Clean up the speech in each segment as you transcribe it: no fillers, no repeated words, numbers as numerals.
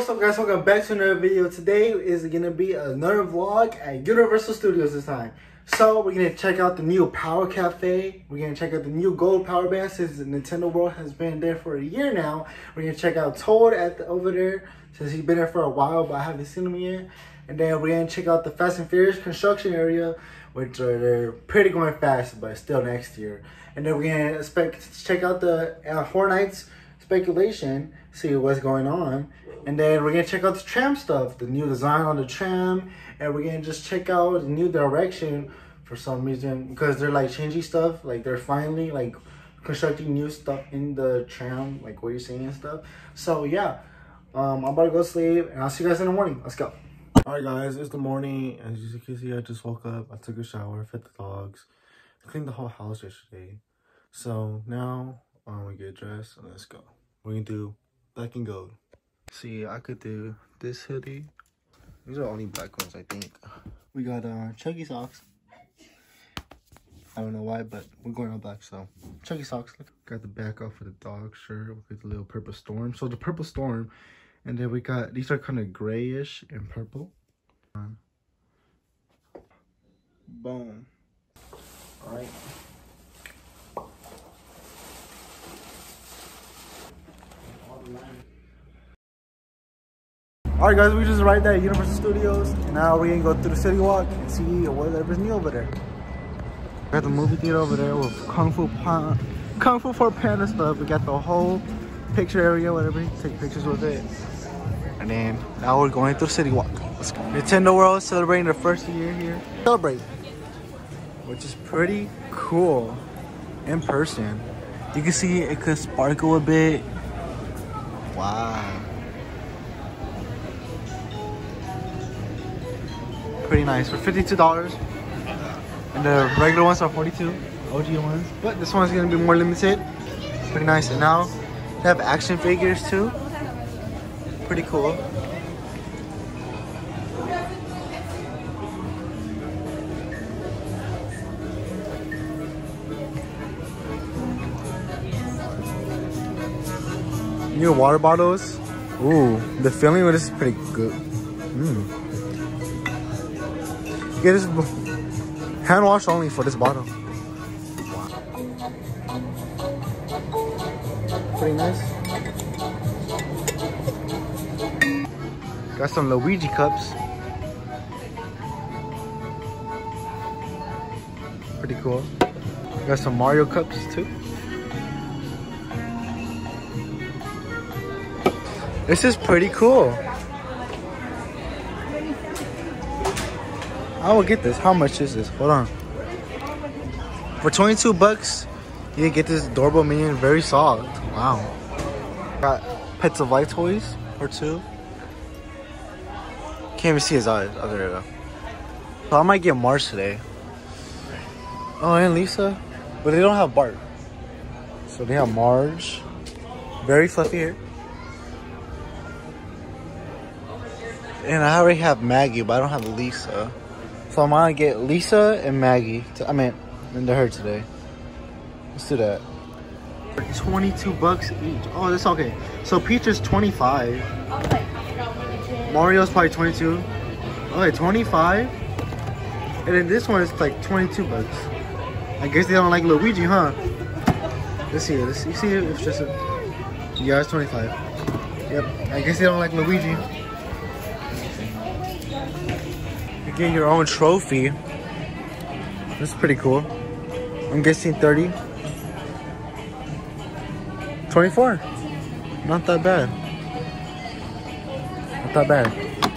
what's up guys, welcome back to another video. Today is gonna be another vlog at Universal Studios this time. So we're gonna check out the new Power Cafe. We're gonna check out the new gold power band since the Nintendo World has been there for a year now. We're gonna check out Toad over there since he's been there for a while, but I haven't seen him yet. And then we're gonna check out the Fast and Furious construction area, which they're pretty going fast, but still next year. And then we're gonna check out the Hornets speculation, see what's going on. And then we're gonna check out the tram stuff, the new design on the tram, and we're gonna just check out the new direction for some reason, because they're like changing stuff, like they're finally like constructing new stuff in the tram, like what you're seeing and stuff. So yeah, I'm about to go sleep and I'll see you guys in the morning. Let's go. All right guys, it's the morning. As you can see, I just woke up, I took a shower, fed the dogs, cleaned the whole house yesterday. So now we get dressed and let's go. We're gonna do black and gold. See, I could do this hoodie. These are only black ones, I think. We got chuggy socks. I don't know why, but we're going on black, so chuggy socks. Got the back off for the dog shirt with the little purple storm. So the purple storm, and then we got these are kind of grayish and purple. Boom. All right. Alright guys, we just arrived at Universal Studios. Now we're gonna go through the city walk and see whatever's new over there. We got the movie theater over there with Kung Fu for Panda stuff. We got the whole picture area, whatever. You can take pictures with it. And then now we're going through the city walk. Let's go. Nintendo World celebrating their first year here. Celebrate. Which is pretty cool in person. You can see it could sparkle a bit. Wow. Pretty nice for $52, and the regular ones are $42, OG ones, but this one's gonna be more limited. Pretty nice. And now they have action figures too, pretty cool. New water bottles. Ooh, the feeling of this is pretty good. Get this hand wash only for this bottle. Wow. Pretty nice. Got some Luigi cups. Pretty cool. Got some Mario cups too. This is pretty cool. I will get this. How much is this? Hold on. For 22 bucks, you can get this adorable minion, very soft. Wow. Got Pets of Life toys for 2. Can't even see his eyes. Oh, there you go. So I might get Marge today. Oh, and Lisa. But they don't have Bart. So they have Marge. Very fluffy hair. And I already have Maggie, but I don't have Lisa. So I'm gonna get Lisa and Maggie. Into her today. Let's do that. 22 bucks each. Oh, that's okay. So Peach is 25. Mario's probably 22. Okay, 25. And then this one is like 22 bucks. I guess they don't like Luigi, huh? Let's see. You see it? It's just a... Yeah, it's 25. Yep. I guess they don't like Luigi. You get your own trophy. That's pretty cool. I'm guessing 30. 24. Not that bad. Not that bad.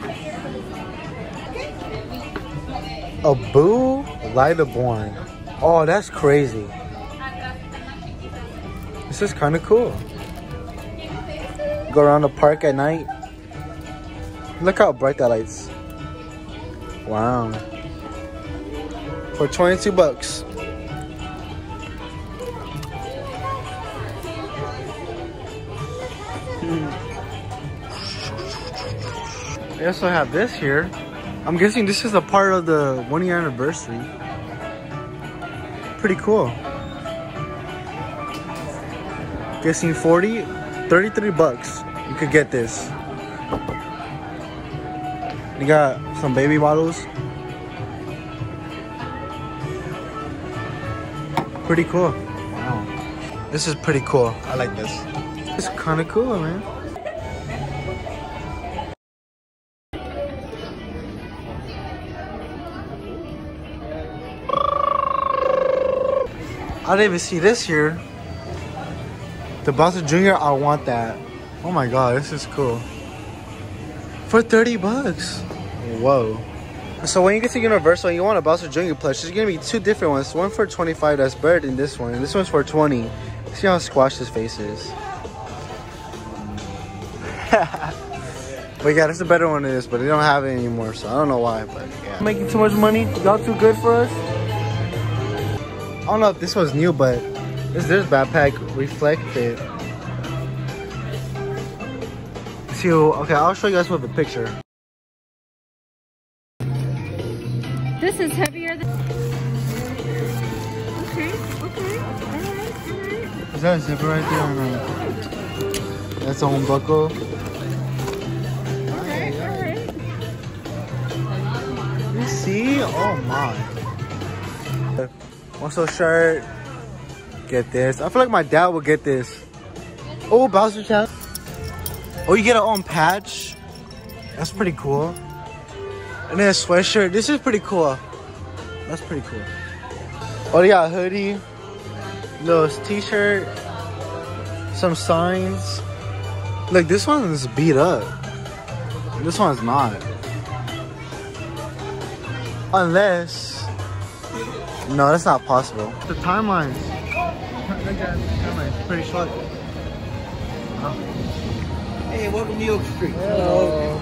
A Boo Light-A-Born. Oh, that's crazy. This is kind of cool. Go around the park at night. Look how bright that lights. Wow. For 22 bucks. They also have this here. I'm guessing this is a part of the 1-year anniversary. Pretty cool. Guessing 33 bucks. You could get this. You got some baby bottles. Pretty cool. Wow. This is pretty cool. I like this. It's kind of cool, man. I didn't even see this here. The Bowser Jr., I want that. Oh my god, this is cool. For 30 bucks. Whoa. So when you get to Universal and you want a Bowser Jr. plush, there's gonna be two different ones. One for 25, that's better than this one. And this one's for 20. See how squashed his face is. But yeah, that's a better one than this, but they don't have it anymore, so I don't know why, but yeah. Making too much money? Y'all too good for us? I don't know if this one's new, but this backpack reflected. See, okay, I'll show you guys with a picture. This is heavier than... Okay, alright. Is that a zipper right there or no? That's a home buckle. Alright. You see? Oh my. Also shirt. Get this. I feel like my dad would get this. Oh, Bowser Chat. Oh, you get your own patch. That's pretty cool. And then a sweatshirt. This is pretty cool. That's pretty cool. Oh, they got a hoodie. Little t-shirt. Some signs. Look, this one is beat up. This one's not. Unless... No, that's not possible. The timelines. Look at the timeline. It's pretty short. Oh. Hey, welcome to New York Street. Hello.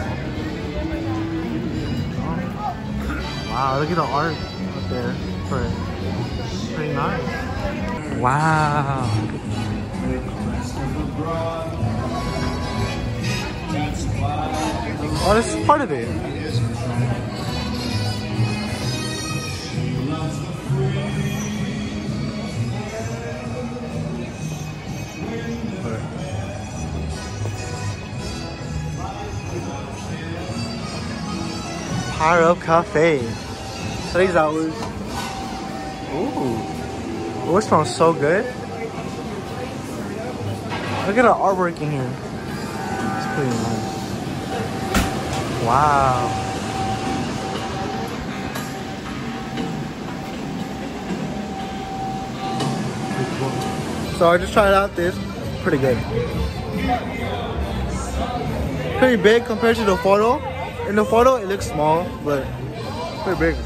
Wow, look at the art up there. Pretty nice. Wow. Oh, this is part of it. Power Up Cafe. Today's hours. Ooh. Oh, it smells so good. Look at the artwork in here. It's pretty nice. Wow. So I just tried out this. Pretty good. Pretty big compared to the photo. In the photo, it looks small, but pretty big.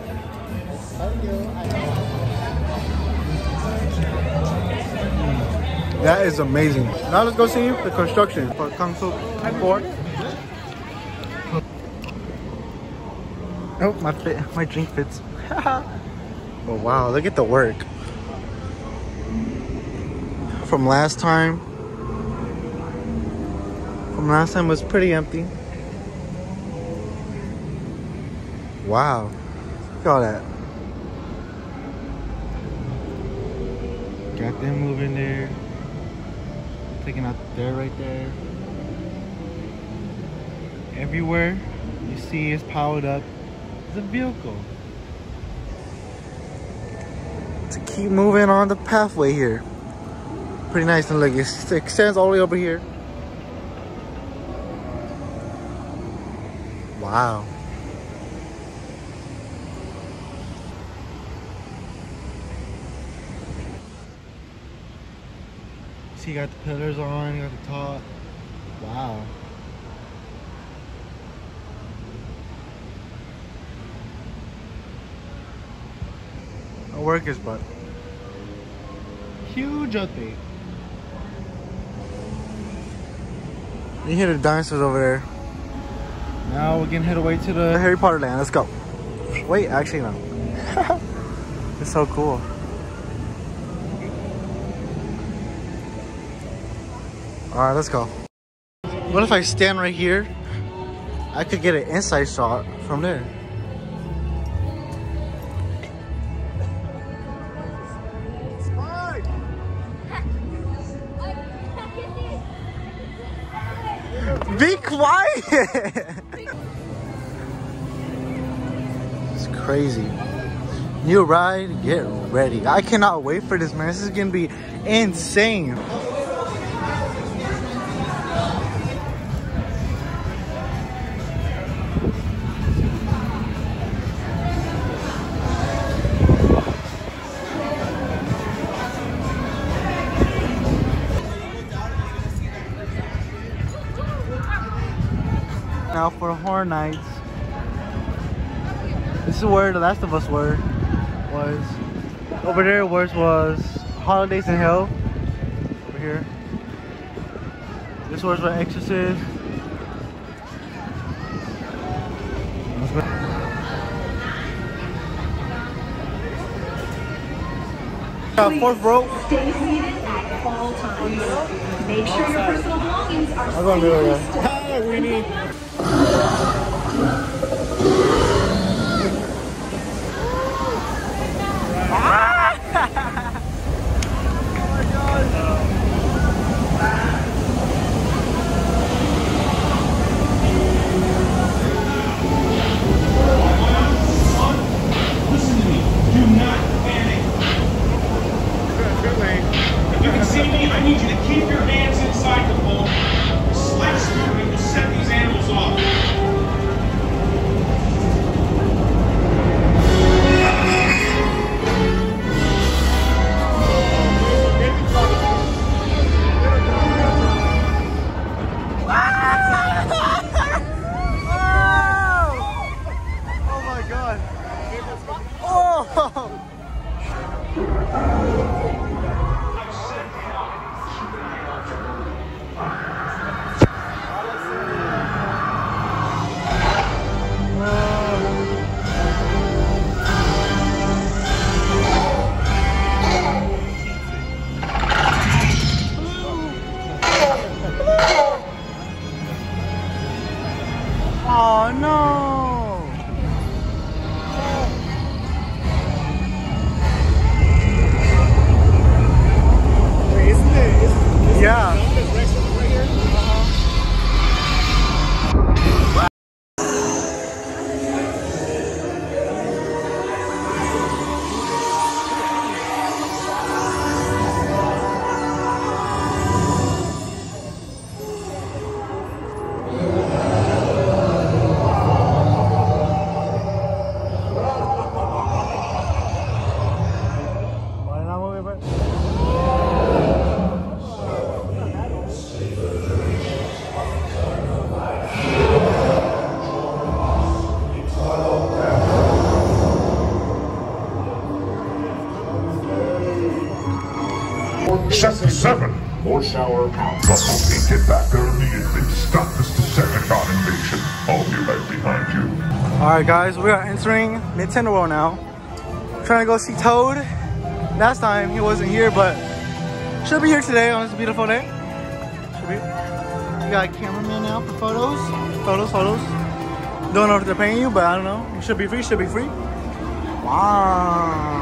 That is amazing. Now let's go see the construction for Kung Fu 4. Oh, my drink fits. Oh wow, look at the work. From last time it was pretty empty. Wow, look at all that. Got them moving there. Taking out there, right there. Everywhere you see is powered up. It's a vehicle. To keep moving on the pathway here. Pretty nice, and look, it extends all the way over here. Wow. You got the pillars on, you got the top. Wow. A worker's butt. Huge update. You hear the dinosaurs over there. Now we can head away to the Harry Potter land. Let's go. Wait, actually no. It's so cool. Alright, let's go. What if I stand right here? I could get an inside shot from there. Be quiet! crazy. New ride, get ready. I cannot wait for this, man. This is gonna be insane. Now for Horror Nights. This is where The Last of Us was. Over there was Holidays in Hell. Over here. This was where Exorcist. Fourth row. Stay seated at all times. Make sure your personal belongings are I'm gonna be over there. Hi, Winnie. Listen to me. Do not panic. If you can see me, I need you to keep your hands inside the bowl. Slight scrutiny will set these animals off. Oh my god. Oh! Oh no! Wait, isn't it? Yeah. Is Rex right here? Why not move it, bro? Sector 7, Horsehour Pound. Russell can't get back there immediately. Stop this Decepticon invasion. I'll be right behind you. Alright guys, we are entering Nintendo World now. Trying to go see Toad. Last time he wasn't here, but should be here today on this beautiful day. Should be. We got a cameraman now for photos. Photos. Don't know if they're paying you, but I don't know. It should be free, Wow.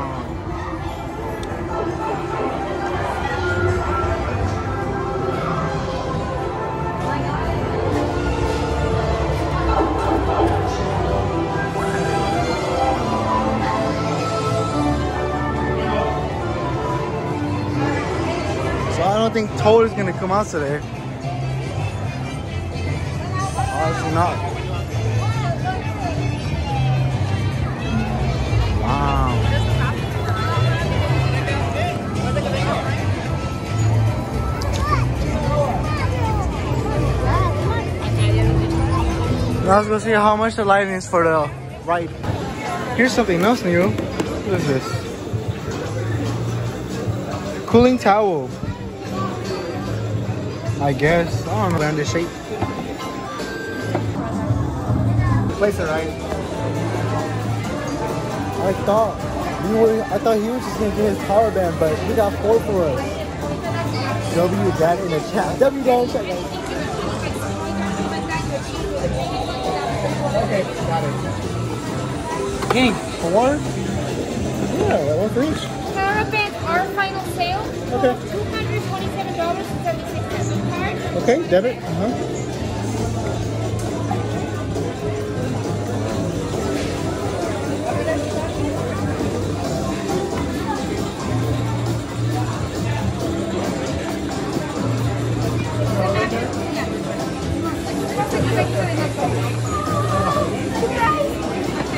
So I don't think Toad is gonna come out today. Obviously not. Wow. Now let's go see how much the lighting is for the ride. Here's something else new. What is this? Cooling towel. I guess. I don't know. Around the shape. Place it right. I thought he was just gonna get his power band, but he got 4 for us. W dad in the chat. W dad in the chat, guys. Okay, got it. Dang, 4? Yeah, 1 for each. Power bands are final sale. Okay. $227.76 card. Okay, debit.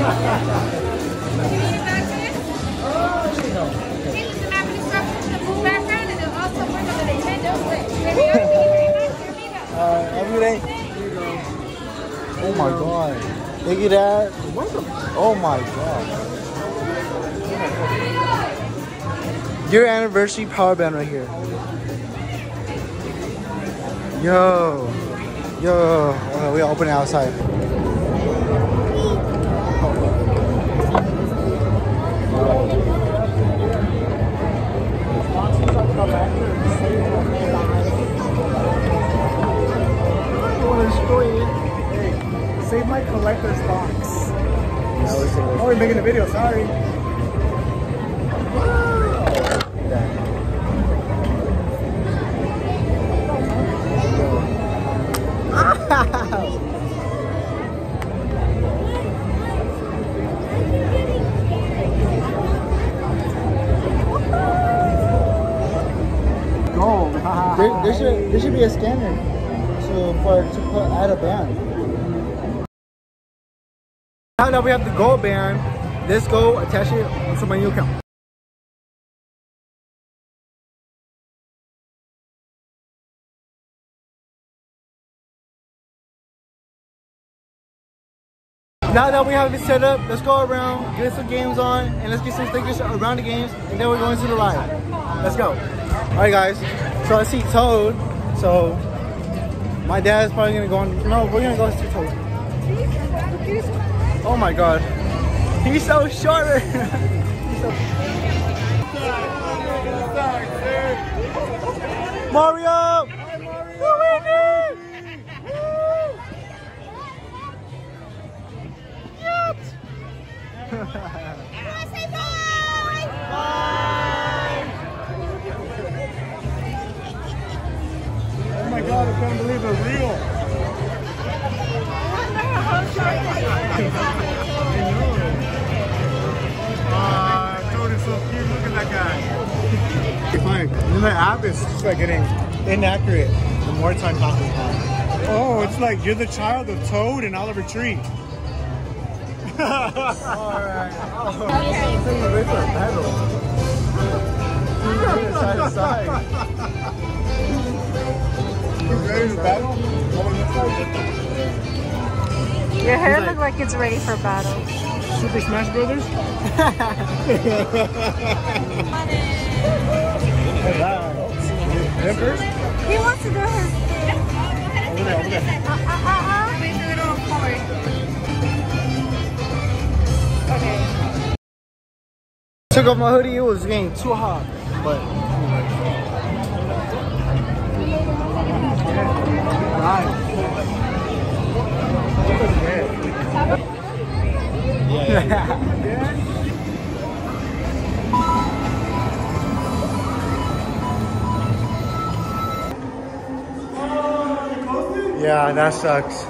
Every day. Oh my god. Look at that. Oh my god. Your anniversary power band right here. Yo. Yo. Okay, we open it outside. Save my collector's box. Oh, we're making a video, sorry. Oh, there should be a scanner to add a band. Now that we have the gold band, let's go attach it onto my new account. Now that we have it set up, let's go around, get some games on, and let's get some stickers around the games, and then we're going to the ride. Let's go. Alright guys, so I see Toad, so my dad's probably gonna go on, no, we're gonna go see Toad. Oh my god, he's so short. He's so... Mario! Oh my god, I can't believe it's real. Toad is so cute, look at that guy. Fine. And the app is just like getting inaccurate the more time passes by. Oh, it's like you're the child of Toad and Oliver Tree. Alright. Side to side. You ready to battle? Your hair looks like it's ready for battle. Super Smash Brothers? Him first? He wants to do his thing. Over there, over there. Okay. Took off my hoodie, it was getting too hot, but yeah, that sucks.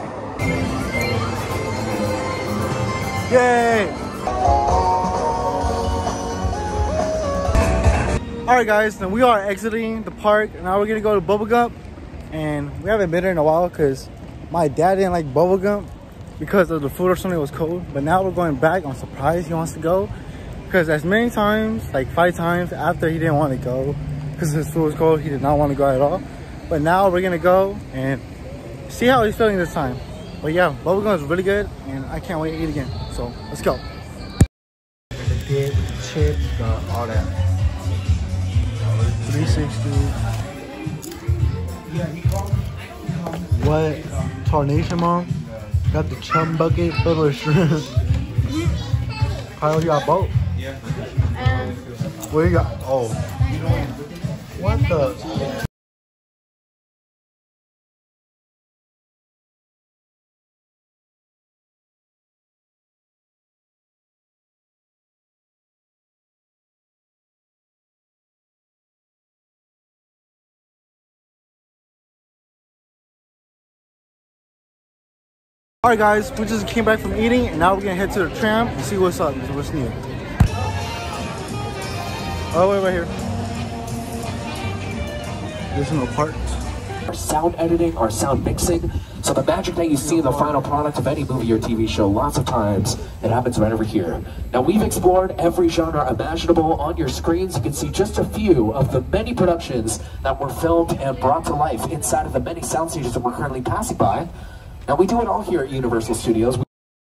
Yay! Alright guys, now we are exiting the park. Now we're gonna go to Bubblegum. And we haven't been there in a while because my dad didn't like bubblegum because of the food or something was cold. But now we're going back. I'm surprised he wants to go because as many times, like 5 times after he didn't want to go because his food was cold, he did not want to go at all. But now we're gonna go and see how he's feeling this time. But yeah, bubblegum is really good and I can't wait to eat again. So let's go. The dip, chips, all that. 360. What? Tarnation, Mom? Got the chum bucket filled with shrimp. Kyle, you got both? Yeah. What you got? Oh. What the? Alright guys, we just came back from eating and now we're gonna head to the tram and see what's up, what's new. Oh, wait, right here. There's no parts. Our sound editing, our sound mixing. So the magic that you see in the final product of any movie or TV show, lots of times, it happens right over here. Now we've explored every genre imaginable. On your screens, you can see just a few of the many productions that were filmed and brought to life inside of the many sound stages that we're currently passing by. Now we do it all here at Universal Studios.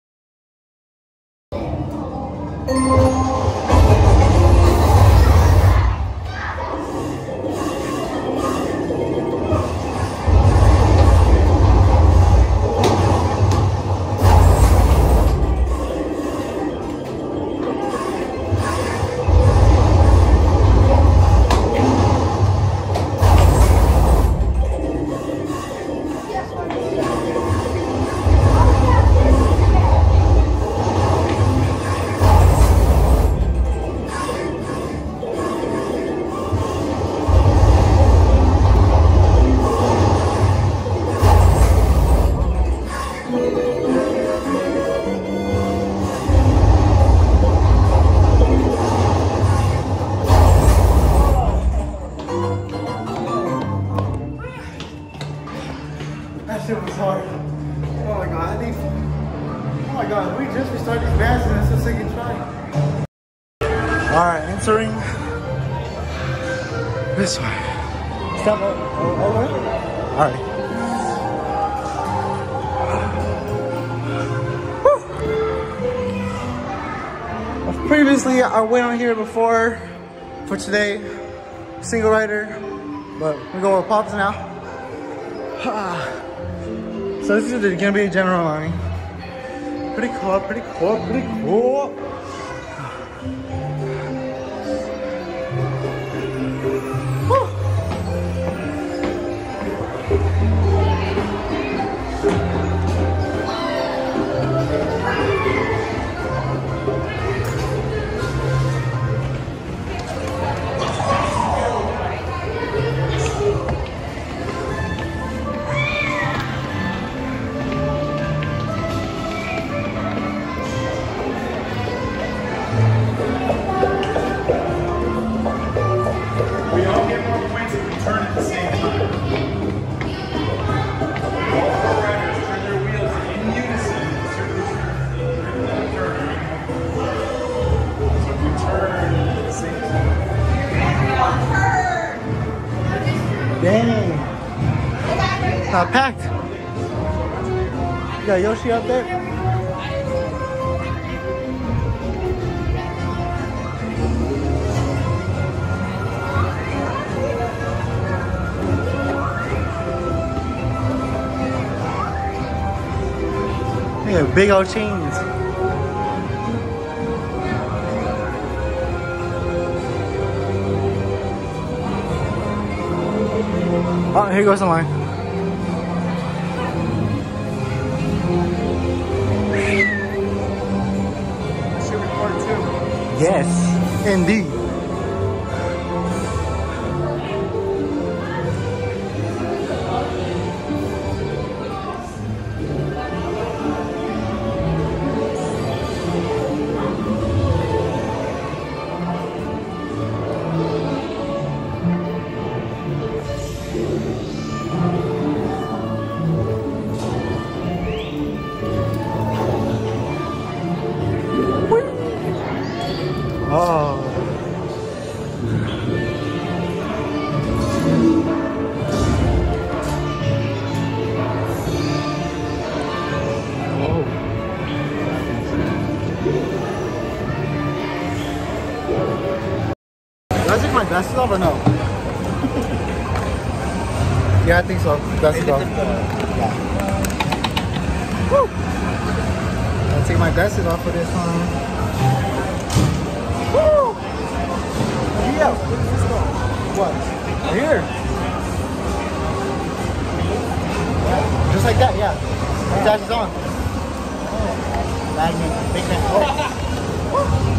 That shit was hard. Oh my god, oh my god, we just restarted these bands and it's the second try. Alright, entering this way. Stop over. Alright. Previously, I went on here before for today, single rider, but we're going with Pops now. So this is gonna be a general line. Pretty cool, pretty cool, pretty cool. Dang. Not packed. You got Yoshi out there? Yeah, big old chains. Oh, here goes the line. I should record too. Yes, indeed. Oh. Did I take my glasses off or no? Yeah, I think so. Glasses off. Yeah. Woo! I'll take my glasses off for this one. Woo! Yeah, where does this go? What? Here. Just like that, yeah. My dash is on. Oh. Magnet, big man. Oh.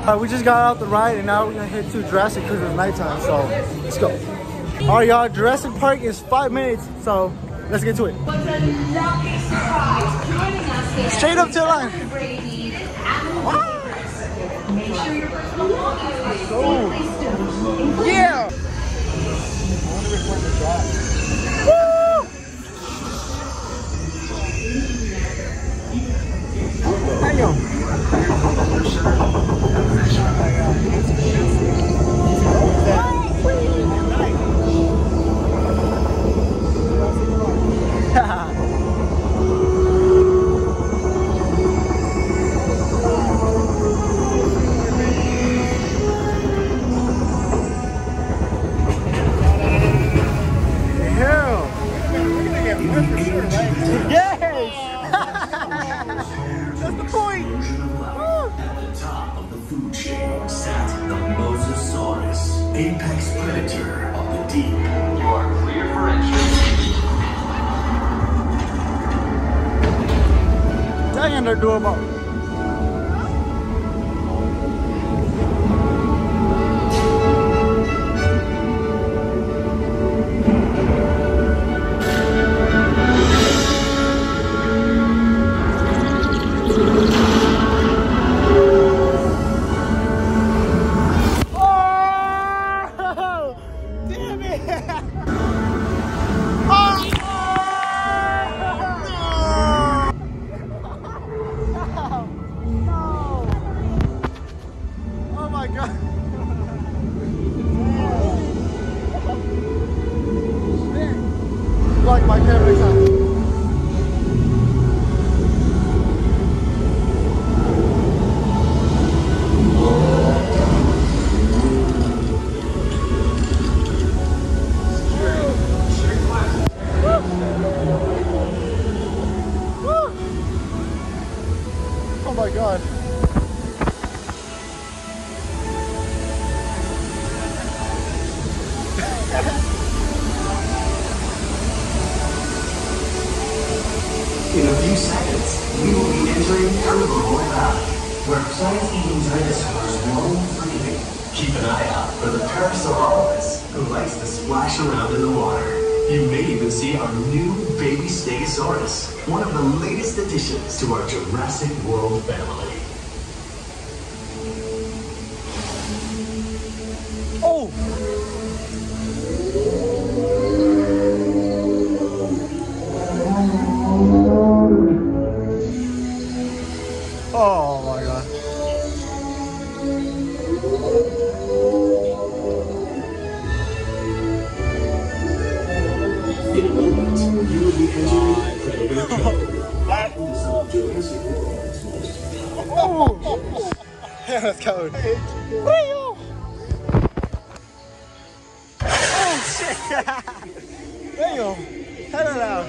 We just got out the ride and now we're gonna head to Jurassic because it's nighttime, so let's go. All right, y'all, Jurassic Park is 5 minutes, so let's get to it. Straight up to the line. Make sure your personal belongings are safely stowed. Yeah! That's the point! At the top of the food chain sat the Mosasaurus, apex predator of the deep. You are clear for entry. Dang, they're doable. Like my camera sound. Oh my god. In a few seconds, we will be entering Herbivore Valley, where plant-eating dinosaurs roam freely. Keep an eye out for the Parasaurolophus, who likes to splash around in the water. You may even see our new baby Stegosaurus, one of the latest additions to our Jurassic World family. Oh! Oh my god. In a moment, you will be entering Predator Cove. Oh! Yeah, that's coward. Oh shit! Damn! Head it out.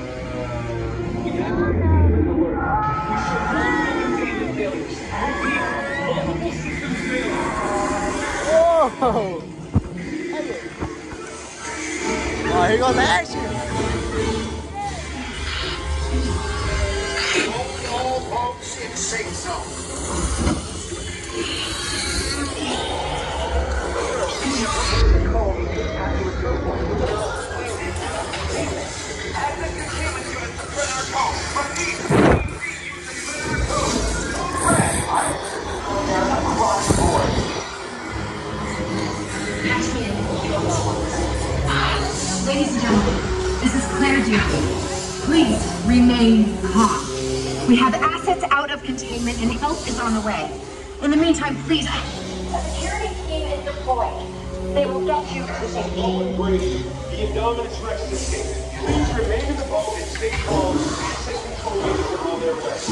Whoa! Oh, here goes the action! All folks in safe zone. Ladies and gentlemen, this is Claire Duke. Please remain calm. We have assets out of containment and help is on the way. In the meantime, please. A security team is deployed. They will get you to safety. Brady, the Indominus Rex is escaped. Please remain in the boat and stay calm. Asset control units are on their way.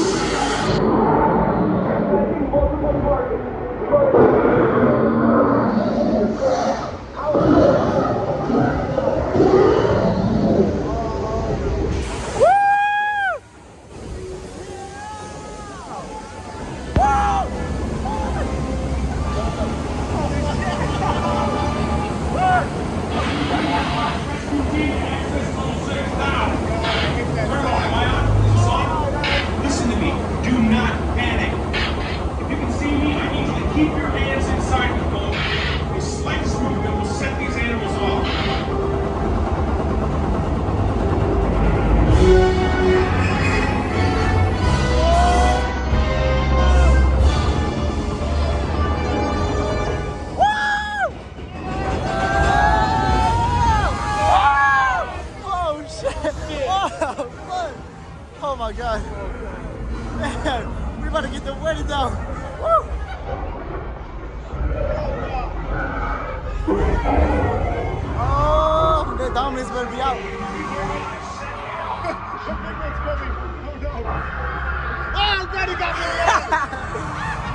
Listen to me. Do not panic. If you can see me, I need you to keep your hands Oh my god. Man, we about to get the wedding down. Woo! Oh, the Dominic's gonna be out. Oh god, he got me.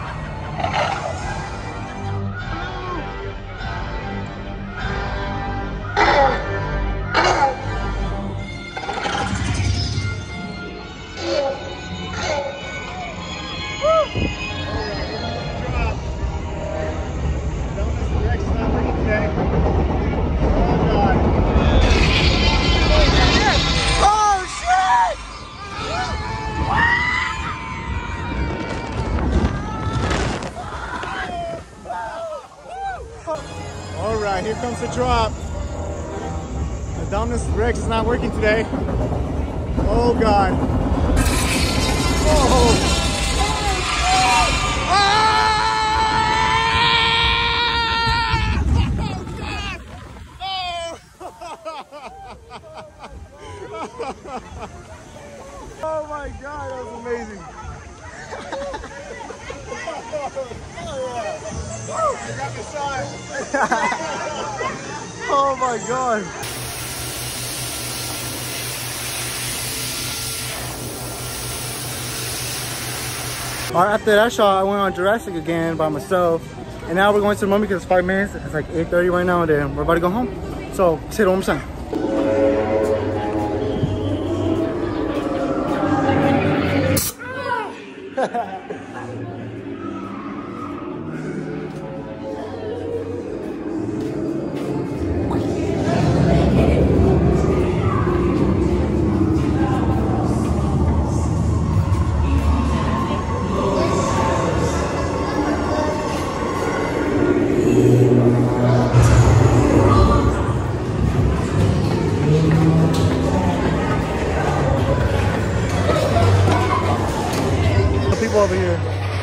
Alright, here comes the drop. The Dominus Rex is not working today. Oh god. Oh! Oh my god, that was amazing. Oh my god. Alright, after that shot, I went on Jurassic again by myself. And now we're going to the Mummy because it's 5 minutes. It's like 8:30 right now, and then we're about to go home. So, say it one more time. People over here.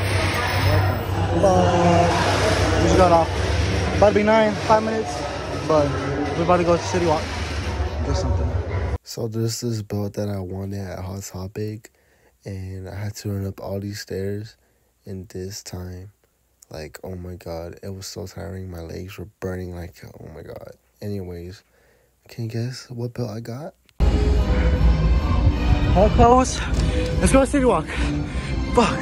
But we just got off. About to be 5 minutes, but we're about to go to City Walk. Get something. So this is belt that I wanted at Hot Topic, and I had to run up all these stairs in this time. Like, oh my god, it was so tiring. My legs were burning like, oh my god. Anyways, can you guess what belt I got? All close. Let's go to City Walk. Fuck.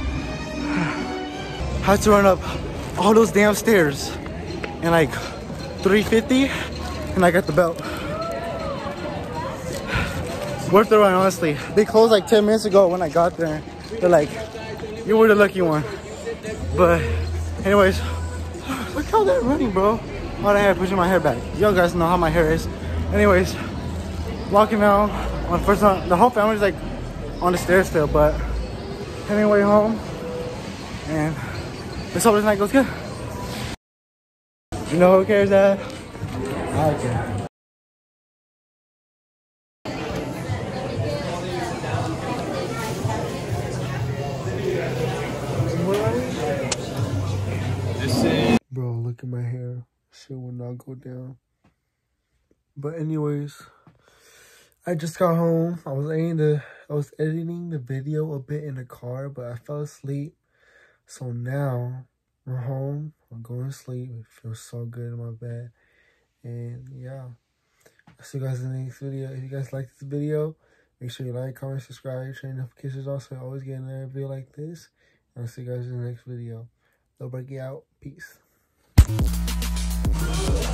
Had to run up all those damn stairs and like 350, and I got the belt. Worth the run, honestly. They closed like 10 minutes ago when I got there. They're like, you were the lucky one. But anyways, look how they're running, bro. All I had pushing my hair back. Y'all guys know how my hair is. Anyways, walking down on the first one. The whole family's like on the stairs still, but heading way home. And let's hope this night goes good. You know who cares that? I care. Bro, look at my hair. Shit will not go down. But anyways, I just got home. I was editing the video a bit in the car, but I fell asleep. So now we're home. I'm going to sleep. It feels so good in my bed. And yeah, I'll see you guys in the next video. If you guys like this video, make sure you like, comment, subscribe, turn notifications on so you always get another video like this. And I'll see you guys in the next video. Lil Berkey out. Peace.